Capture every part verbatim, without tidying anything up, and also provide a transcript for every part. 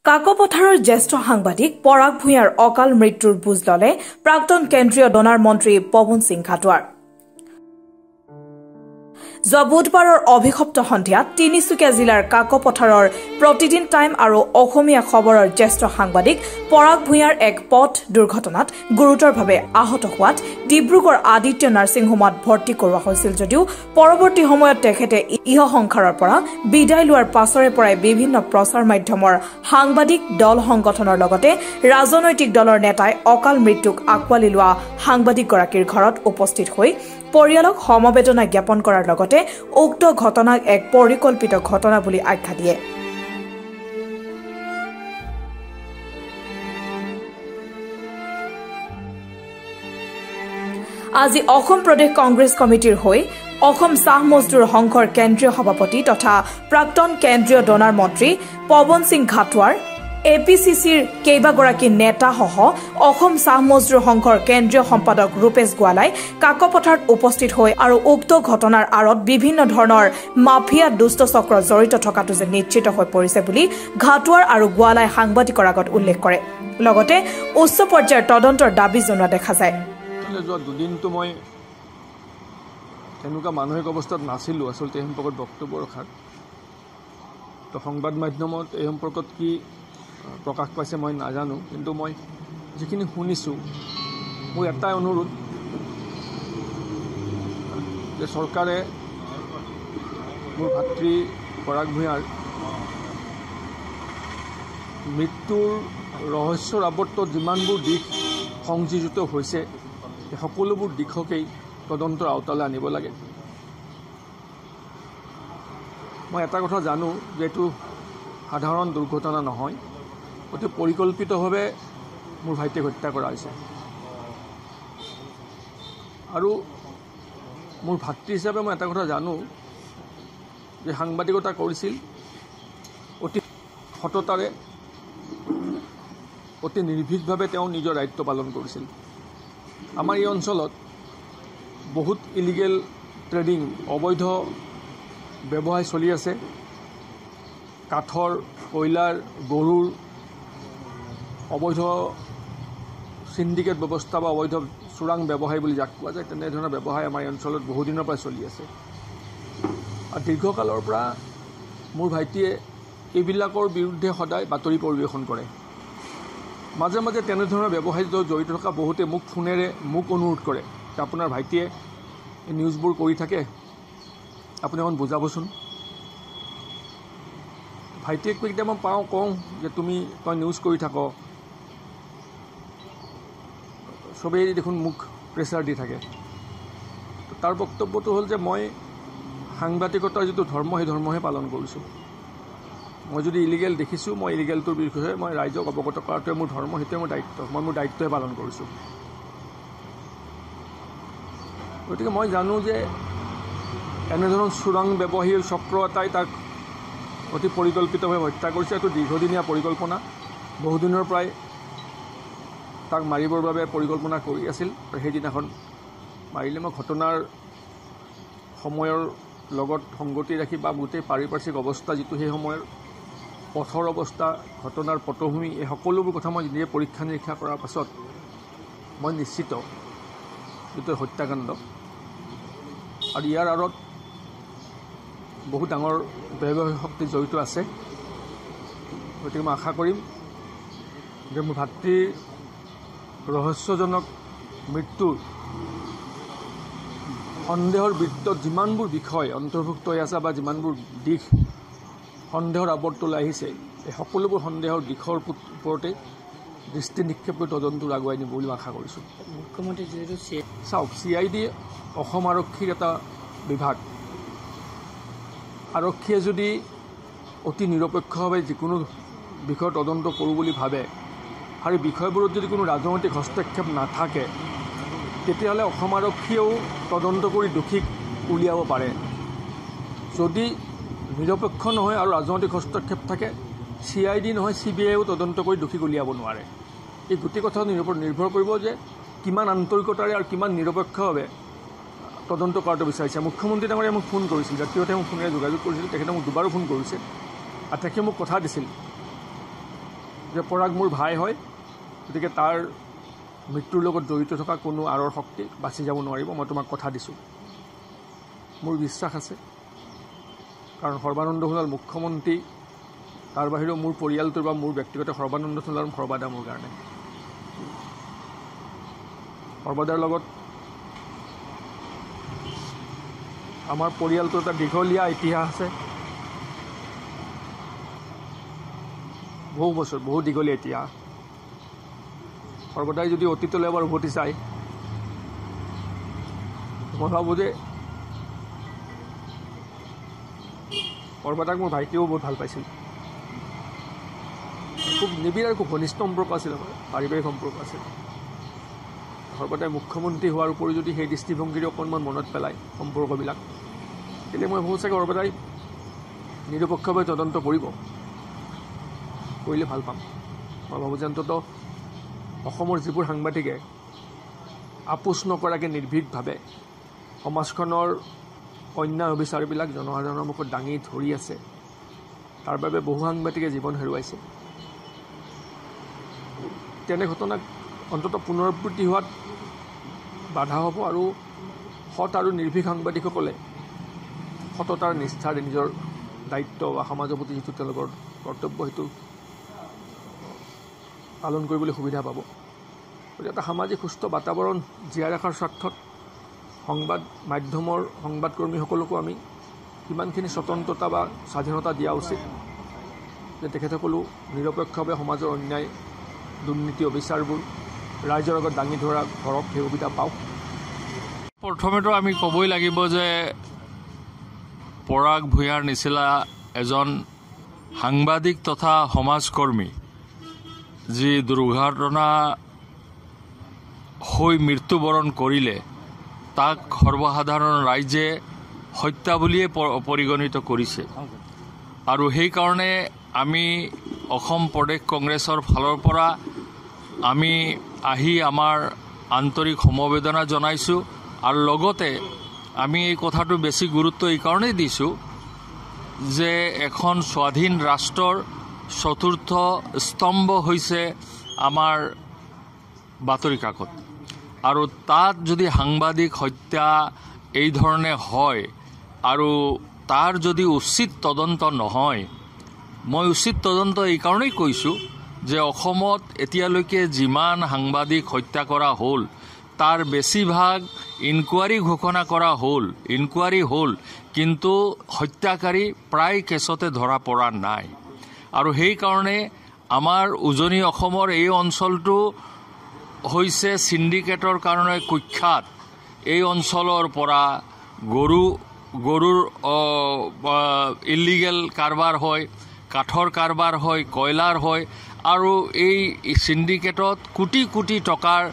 কাকপথাৰৰ জ্যেষ্ঠ সাংবাদিক পৰাগ ভূঞাৰ অকাল মৃত্যুৰ বুজ ললে প্ৰাক্তন কেন্দ্ৰীয় ডনাৰ মন্ত্ৰী পৱন সিং ঘাটোৱাৰ। যোৱা বুধবাৰৰ অভিষপ্ত সন্ধিয়াত তিনিচুকীয়া জিলাৰ কাকপথাৰৰ প্ৰতিদিন টাইম আৰু অসমীয়া খবৰৰ জ্যেষ্ঠ সাংবাদিক পৰাগ ভূঞাৰ এক পথ দুৰ্ঘটনাত গুৰুতৰভাৱে আহত হোৱাত ডিব্ৰুগড় আদিত্য নাৰ্ছিং হোমত ভৰ্তি কৰোৱা হৈছিল যদিও পৰৱৰ্তী সময়ত তেখেতে ইহ সংসাৰৰ পৰা বিদায় লোৱাৰ পাছৰে পৰাই বিভিন্ন প্ৰচাৰ মাধ্যমৰ সাংবাদিক দল সংগঠনৰ লগতে ৰাজনৈতিক দলৰ নেতাই অকাল মৃত্যুক আঁকোৱালি লোৱা সাংবাদিকগৰাকীৰ ঘৰত উপস্থিত হৈ পৰিয়ালক সমবেদনা জ্ঞাপন কৰাৰ লগতে উক্ত ঘটনাক এক পৰিকল্পিত ঘটনা বুলি আখ্যা দিয়ে। আজি অসম প্ৰদেশ কংগ্ৰেছ কমিটিৰ হৈ অসম চাহ মজদুৰ সংঘৰ কেন্দ্ৰীয় সভাপতি তথা প্ৰাক্তন কেন্দ্ৰীয় ডনাৰ মন্ত্ৰী Pawan Singh Ghatowar A P C চিৰ কেইবাগৰাকী নেতাসহ অসম চাহ মজদুৰ সংঘৰ কেন্দ্ৰীয় সম্পাদক ৰূপেশ গোৱালাই কাকপথাৰত উপস্থিত হৈ আৰু উক্ত ঘটনাৰ আঁৰত বিভিন্ন ধৰণৰ মাফিয়া দুষ্ট চক্ৰ জড়িত থকাটো যে নিশ্চিত হৈ পৰিছে বুলি ঘাটোৱাৰ আৰু গোৱালাই সাংবাদিকৰ আগত উল্লেখ কৰে। লগতে উচ্চ পৰ্যায়ৰ তদন্তৰ দাবী জনোৱা দেখা যায়। দুদিনটো মই তেনেকুৱা মানসিক অৱস্থাত নাছিলোঁ আচলতে এই সম্পৰ্কত বক্তব্য ৰখাৰ। তো সংবাদ মাধ্যমত এই সম্পৰ্কত কি প্ৰকাশ পাইছে মই নাজানো, কিন্তু মই যিখিনি শুনিছোঁ মোৰ এটাই অনুৰোধ যে চৰকাৰে মোৰ ভাতৃ পৰাগ ভূঞাৰ মৃত্যুৰ ৰহস্যৰ আৱৰ্তত যিমানবোৰ দিশ সংযোজিত হৈছে এই সকলোবোৰ দিশকেই তদন্তৰ আওতালৈ আনিব লাগে। মই এটা কথা জানো যে এইটো সাধাৰণ দুৰ্ঘটনা নহয়, অতি পৰিকল্পিতভাৱে মোৰ ভাইটিক হত্যা কৰা হৈছে আৰু মোৰ ভাতৃ হিচাপে মই এটা কথা জানো যে সাংবাদিকতা কৰিছিল অতি সততাৰে, অতি নিৰ্ভীকভাৱে তেওঁ নিজৰ দায়িত্ব পালন কৰিছিল। আমাৰ এই অঞ্চলত বহুত ইলিগেল ট্ৰেডিং অবৈধ ব্যৱসায় চলি আছে। কাঠৰ, কয়লাৰ, গৰুৰ অবৈধ চিণ্ডিকেট ব্যৱস্থা বা অবৈধ চোৰাং ব্যৱসায় বুলি যাক কোৱা যায় তেনেধৰণৰ ব্যৱসায় আমাৰ এই অঞ্চলত বহুদিনৰ পৰা চলি আছে আৰু দীৰ্ঘকালৰ পৰা মোৰ ভাইটিয়ে এইবিলাকৰ বিৰুদ্ধে সদায় বাতৰি পৰিৱেশন কৰে। মাজে মাজে তেনেধৰণৰ ব্যৱসায়ত জড়িত থকা বহুতে মোক ফোনেৰে মোক অনুৰোধ কৰে যে আপোনাৰ ভাইটিয়ে এই নিউজবোৰ কৰি থাকে, আপুনি অকণ বুজাবচোন। ভাইটিয়েক কেতিয়া মই পাওঁ কওঁ যে তুমি তই নিউজ কৰি থাক, চবেই দেখোন মোক প্ৰেছাৰ দি থাকে। তাৰ বক্তব্যটো হ'ল যে মই সাংবাদিকতাৰ যিটো ধৰ্ম সেই ধৰ্মহে পালন কৰিছোঁ। মই যদি ইলিগেল দেখিছোঁ মই ইলিগেলটোৰ বিষয়ে মই ৰাইজক অৱগত কৰাটোৱে মোৰ ধৰ্ম, সেইটোৱে মোৰ দায়িত্ব, মই মোৰ দায়িত্বই পালন কৰিছোঁ। গতিকে মই জানো যে এনেধৰণৰ চোৰাং ব্যৱসায়ীৰ চক্ৰ এটাই তাক অতি পৰিকল্পিতভাৱে হত্যা কৰিছে। এইটো দীৰ্ঘদিনীয়া পৰিকল্পনা, বহুদিনৰ পৰাই তাক মাৰিবৰ বাবে পৰিকল্পনা কৰি আছিল আৰু সেইদিনাখন মাৰিলে। মই ঘটনাৰ সময়ৰ লগত সংগতি ৰাখি বা গোটেই পাৰিপাৰ্শ্বিক অৱস্থা যিটো সেই সময়ৰ পথৰ অৱস্থা, ঘটনাৰ পটভূমি, এই সকলোবোৰ কথা মই নিজে পৰীক্ষা নিৰীক্ষা কৰাৰ পাছত মই নিশ্চিত যিটো হত্যাকাণ্ড আৰু ইয়াৰ আঁৰত বহুত ডাঙৰ ব্যৱসায়িক শক্তি জড়িত আছে। গতিকে মই আশা কৰিম যে মোৰ ভাতৃৰ ৰহস্যজনক মৃত্যুৰ সন্দেহৰ বৃত্তত যিমানবোৰ বিষয় অন্তৰ্ভুক্ত হৈ আছে বা যিমানবোৰ দিশ সন্দেহৰ আৱৰ্তলৈ আহিছে এই সকলোবোৰ সন্দেহৰ দিশৰ ওপৰতে দৃষ্টি নিক্ষেপ কৰি তদন্তটো আগুৱাই নিব বুলি আশা কৰিছোঁ। মুখ্যমন্ত্ৰী যিহেতু চাওক, চি আই ডি অসম আৰক্ষীৰ এটা বিভাগ। আৰক্ষীয়ে যদি অতি নিৰপেক্ষভাৱে যিকোনো বিষয়ৰ তদন্ত কৰোঁ বুলি ভাবে আৰু বিষয়বোৰত যদি কোনো ৰাজনৈতিক হস্তক্ষেপ নাথাকে তেতিয়াহ'লে অসম আৰক্ষীয়েও তদন্ত কৰি দোষীক উলিয়াব পাৰে। যদি নিৰপেক্ষ নহয় আৰু ৰাজনৈতিক হস্তক্ষেপ থাকে, চি আই ডি নহয় চি বি আইও তদন্ত কৰি দোষীক উলিয়াব নোৱাৰে। এই গোটেই কথাটোৰ ওপৰত নিৰ্ভৰ কৰিব যে কিমান আন্তৰিকতাৰে আৰু কিমান নিৰপেক্ষভাৱে তদন্ত কৰাটো বিচাৰিছে। মুখ্যমন্ত্ৰী ডাঙৰীয়াই মোক ফোন কৰিছিল, জাতীয়তে মোক ফোনেৰে যোগাযোগ কৰিছিল, তেখেতে মোক দুবাৰো ফোন কৰিছে আৰু তেখেতে মোক কথা দিছিল যে পৰাগ মোৰ ভাই হয়, গতিকে তাৰ মৃত্যুৰ লগত জড়িত থকা কোনো আঁৰৰ শক্তি বাচি যাব নোৱাৰিব, মই তোমাক কথা দিছোঁ। মোৰ বিশ্বাস আছে, কাৰণ সৰ্বানন্দ সোণোৱাল মুখ্যমন্ত্ৰী, তাৰ বাহিৰেও মোৰ পৰিয়ালটোৰ বা মোৰ ব্যক্তিগত সৰ্বানন্দ সোণোৱাল সৰ্বাদা মোৰ কাৰণে। সৰ্বদাৰ লগত আমাৰ পৰিয়ালটোৰ এটা দীঘলীয়া ইতিহাস আছে, বহু বছৰ, বহু দীঘলীয়া ইতিহাস। সৰ্বদাই যদি অতীতলৈ এবাৰ উভতি চায়, মই ভাবোঁ যে সৰ্বদাক মোৰ ভাইটিও বহুত ভাল পাইছিল, খুব নিবিড় আৰু খুব ঘনিষ্ঠ সম্পৰ্ক আছিল, আমাৰ পাৰিবাৰিক সম্পৰ্ক আছিল। সৰ্বদাই মুখ্যমন্ত্ৰী হোৱাৰ উপৰিও যদি সেই দৃষ্টিভংগীৰে অকণমান মনত পেলায় সম্পৰ্কবিলাক, তেতিয়া মই ভাবোঁ চাগে সৰ্বদাই নিৰপেক্ষভাৱে তদন্ত কৰিব, কৰিলে ভাল পাম। মই ভাবোঁ যে অন্ততঃ অসমৰ যিবোৰ সাংবাদিকে আপোচ নকৰাকৈ নিৰ্ভীকভাৱে সমাজখনৰ অন্যায় অবিচাৰবিলাক জনসাধাৰণৰ মুখত দাঙি ধৰি আছে, তাৰ বাবে বহু সাংবাদিকে জীৱন হেৰুৱাইছে। তেনে ঘটনাক অন্ততঃ পুনৰাবৃত্তি হোৱাত বাধা হ'ব, আৰু সৎ আৰু নিৰ্ভীক সাংবাদিকসকলে সততাৰ নিষ্ঠাৰে নিজৰ দায়িত্ব বা সমাজৰ প্ৰতি যিটো তেওঁলোকৰ কৰ্তব্য সেইটো পালন কৰিবলৈ সুবিধা পাব। গতিকে এটা সামাজিক সুস্থ বাতাবৰণ জীয়াই ৰখাৰ স্বাৰ্থত সংবাদ মাধ্যমৰ সংবাদকৰ্মীসকলকো আমি কিমানখিনি স্বতন্ত্ৰতা বা স্বাধীনতা দিয়া উচিত, যে তেখেতসকলো নিৰপেক্ষভাৱে সমাজৰ অন্যায় দুৰ্নীতি অবিচাৰবোৰ ৰাইজৰ আগত দাঙি ধৰা ধৰক সেই সুবিধা পাওক। প্ৰথমেতো আমি ক'বই লাগিব যে পৰাগ ভূঞাৰ নিচিনা এজন সাংবাদিক তথা সমাজকৰ্মী যি দুৰ্ঘটনা হৈ মৃত্যুবৰণ কৰিলে, তাক সৰ্বসাধাৰণ ৰাইজে হত্যা বুলিয়ে পৰিগণিত কৰিছে। আৰু সেইকাৰণে আমি অসম প্ৰদেশ কংগ্ৰেছৰ ফালৰ পৰা আমি আহি আমাৰ আন্তৰিক সমবেদনা জনাইছোঁ, আৰু লগতে আমি এই কথাটো বেছি গুৰুত্ব এইকাৰণেই দিছোঁ যে এখন স্বাধীন ৰাষ্ট্ৰৰ চতুৰ্থ স্তম্ভ হৈছে আমাৰ বাতৰি কাকত, আৰু তাত যদি সাংবাদিক হত্যা এই ধৰণে হয় আৰু তাৰ যদি উচিত তদন্ত নহয়, মই উচিত তদন্ত এইকাৰণেই কৈছোঁ যে অসমত এতিয়ালৈকে যিমান সাংবাদিক হত্যা কৰা হ'ল তাৰ বেছিভাগ ইনকুৱাৰী ঘোষণা কৰা হ'ল, ইনকুৱাৰী হ'ল, কিন্তু হত্যাকাৰী প্ৰায় কেছতে ধৰা পৰা নাই। আৰু সেইকাৰণে আমাৰ উজনি অসমৰ এই অঞ্চলটো হৈছে চিণ্ডিকেটৰ কাৰণে কুখ্যাত। এই অঞ্চলৰ পৰা গৰু গৰুৰ ইলিগেল কাৰবাৰ হয়, কাঠৰ কাৰবাৰ হয়, কয়লাৰ হয়, আৰু এই চিণ্ডিকেটত কোটি কোটি টকাৰ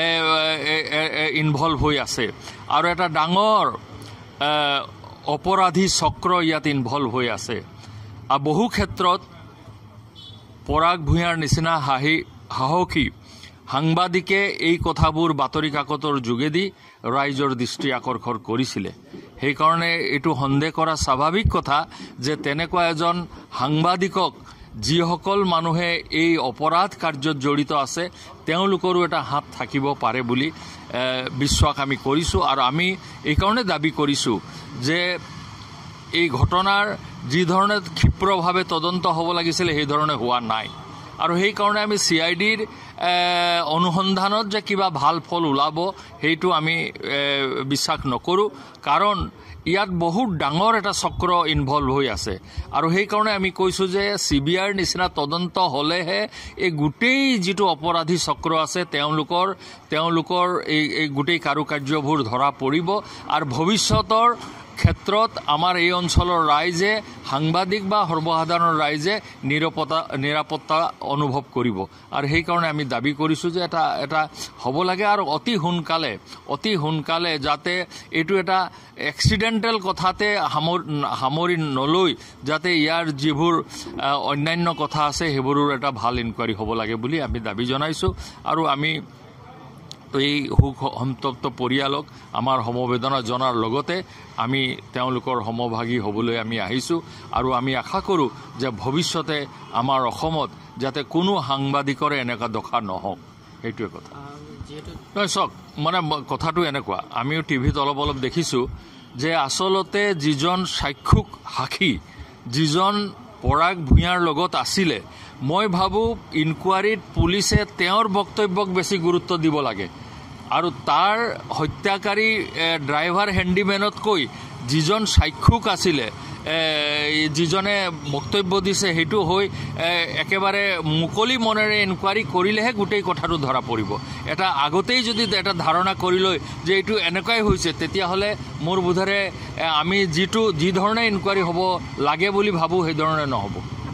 ইনভলভ হৈ আছে, আৰু এটা ডাঙৰ অপৰাধী চক্ৰ ইয়াত ইনভলভ হৈ আছে। আৰু বহু ক্ষেত্ৰত পৰাগ ভূঞাৰ নিচিনা হাঁহি সাহসী সাংবাদিকে এই কথাবোৰ বাতৰি কাকতৰ যোগেদি ৰাইজৰ দৃষ্টি আকৰ্ষণ কৰিছিলে। সেইকাৰণে এইটো সন্দেহ কৰা স্বাভাৱিক কথা যে তেনেকুৱা এজন সাংবাদিকক যিসকল মানুহে এই অপৰাধ কাৰ্যত জড়িত আছে তেওঁলোকৰো এটা হাত থাকিব পাৰে বুলি বিশ্বাস আমি কৰিছোঁ। আৰু আমি এইকাৰণে দাবী কৰিছোঁ যে এই ঘটনাৰ যি ধৰণে ক্ষিপ্ৰভাৱে তদন্ত হ'ব লাগিছিলে সেই ধৰণে হোৱা নাই, আৰু সেইকাৰণে আমি চি আই ডিৰ অনুসন্ধানত যে কিবা ভাল ফল ওলাব সেইটো আমি বিশ্বাস নকৰোঁ, কাৰণ ইয়াত বহুত ডাঙৰ এটা চক্ৰ ইনভলভ হৈ আছে। আৰু সেইকাৰণে আমি কৈছোঁ যে চি বি আইৰ নিচিনা তদন্ত হ'লেহে এই গোটেই যিটো অপৰাধী চক্ৰ আছে তেওঁলোকৰ তেওঁলোকৰ এই এই গোটেই কাৰুকাৰ্যবোৰ ধৰা পৰিব, আৰু ভৱিষ্যতৰ ক্ষেত্ৰত আমাৰ এই অঞ্চলৰ ৰাইজে সাংবাদিক বা সৰ্বসাধাৰণ ৰাইজে নিৰাপত্তা নিৰাপত্তা অনুভৱ কৰিব। আৰু সেইকাৰণে আমি দাবী কৰিছোঁ যে এটা এটা হ'ব লাগে, আৰু অতি সোনকালে অতি সোনকালে যাতে এইটো এটা এক্সিডেণ্টেল কথাতে সামৰি নলৈ, যাতে ইয়াৰ যিবোৰ অন্যান্য কথা আছে সেইবোৰৰ এটা ভাল ইনকুৱাৰী হ'ব লাগে বুলি আমি দাবী জনাইছোঁ। আৰু আমি এই শোক সন্তপ্ত পৰিয়ালক আমাৰ সমবেদনা জনাৰ লগতে আমি তেওঁলোকৰ সমভাগী হ'বলৈ আমি আহিছোঁ আৰু আমি আশা কৰোঁ যে ভৱিষ্যতে আমাৰ অসমত যাতে কোনো সাংবাদিকৰে এনেকুৱা দশা নহওক সেইটোৱে কথা নহয় চাওক মানে কথাটো এনেকুৱা আমিও টিভিত অলপ অলপ দেখিছোঁ যে আচলতে যিজন সাক্ষুক সাক্ষী যিজন পৰাগ ভূঞাৰ লগত আছিলে মই ভাবোঁ ইনকুৱাৰীত পুলিচে তেওঁৰ বক্তব্যক বেছি গুৰুত্ব দিব লাগে আৰু তাৰ হত্যাকাৰী ড্ৰাইভাৰ হেণ্ডিমেনতকৈ যিজন সাক্ষুক আছিলে যিজনে বক্তব্য দিছে সেইটো হৈ একেবাৰে মুকলি মনেৰে ইনকুৱাৰী কৰিলেহে গোটেই কথাটো ধৰা পৰিব এটা আগতেই যদি এটা ধাৰণা কৰি লৈ যে এইটো এনেকুৱাই হৈছে তেতিয়াহ'লে মোৰ বোধেৰে আমি যিটো যি ধৰণে ইনকুৱাৰী হ'ব লাগে বুলি ভাবোঁ সেই ধৰণে নহ'ব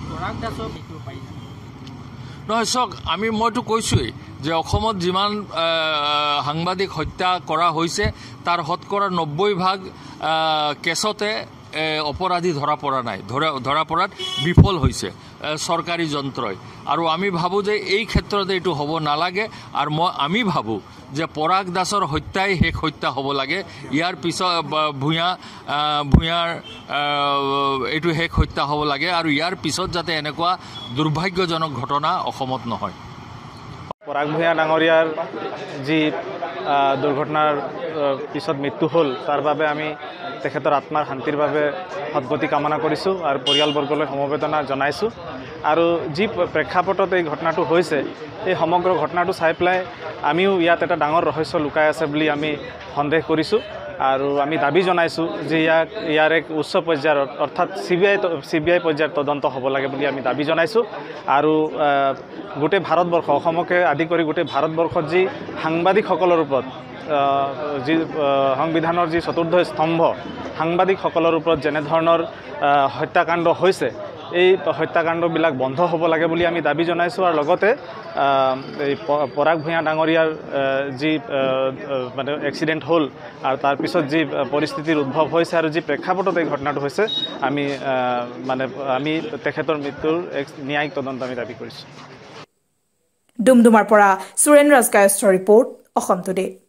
নহয় চাওক আমি মইতো কৈছোঁৱেই যে অসমত যিমান সাংবাদিক হত্যা কৰা হৈছে তাৰ শতকৰা নব্বৈ ভাগ কেছতে অপৰাধী ধৰা পৰা নাই ধৰা ধৰা পৰাত বিফল হৈছে চৰকাৰী যন্ত্ৰই আৰু আমি ভাবোঁ যে এই ক্ষেত্ৰত এইটো হ'ব নালাগে আৰু মই আমি ভাবোঁ যে পৰাগ দাসৰ হত্যাই শেষ হত্যা হ'ব লাগে ইয়াৰ পিছত ভূঞা ভূঞাৰ এইটো শেষ হত্যা হ'ব লাগে আৰু ইয়াৰ পিছত যাতে এনেকুৱা দুৰ্ভাগ্যজনক ঘটনা অসমত নহয় পৰাগ ভূঞা ডাঙৰীয়াৰ যি দুৰ্ঘটনাৰ পিছত মৃত্যু হ'ল তাৰ বাবে আমি তেখেতৰ আত্মাৰ শান্তিৰ বাবে সদ্গতি কামনা কৰিছোঁ আৰু পৰিয়ালবৰ্গলৈ সমবেদনা জনাইছোঁ আৰু যি প্ৰেক্ষাপটত এই ঘটনাটো হৈছে এই সমগ্ৰ ঘটনাটো চাই পেলাই আমিও ইয়াত এটা ডাঙৰ ৰহস্য লুকাই আছে বুলি আমি সন্দেহ কৰিছোঁ আৰু আমি দাবী জনাইছোঁ যে ইয়াক ইয়াৰ এক উচ্চ পৰ্যায়ৰ অৰ্থাৎ C B I C B I পৰ্যায়ৰ তদন্ত হ'ব লাগে বুলি আমি দাবী জনাইছোঁ আৰু গোটেই ভাৰতবৰ্ষ অসমকে আদি কৰি গোটেই ভাৰতবৰ্ষত যি সাংবাদিকসকলৰ ওপৰত যি সংবিধানৰ যি চতুৰ্থ স্তম্ভ সাংবাদিকসকলৰ ওপৰত যেনেধৰণৰ হত্যাকাণ্ড হৈছে এই হত্যাকাণ্ডবিলাক বন্ধ হ'ব লাগে বুলি আমি দাবী জনাইছোঁ আৰু লগতে এই পৰাগ ভূঞা ডাঙৰীয়াৰ যি মানে এক্সিডেণ্ট হ'ল আৰু তাৰপিছত যি পৰিস্থিতিৰ উদ্ভৱ হৈছে আৰু যি প্ৰেক্ষাপটত এই ঘটনাটো হৈছে আমি মানে আমি তেখেতৰ মৃত্যুৰ এক ন্যায়িক তদন্ত আমি দাবী কৰিছোঁ ডুমডুমাৰ পৰা সুৰেন ৰাজকায়স্থৰ ৰিপৰ্ট অসম টুডে।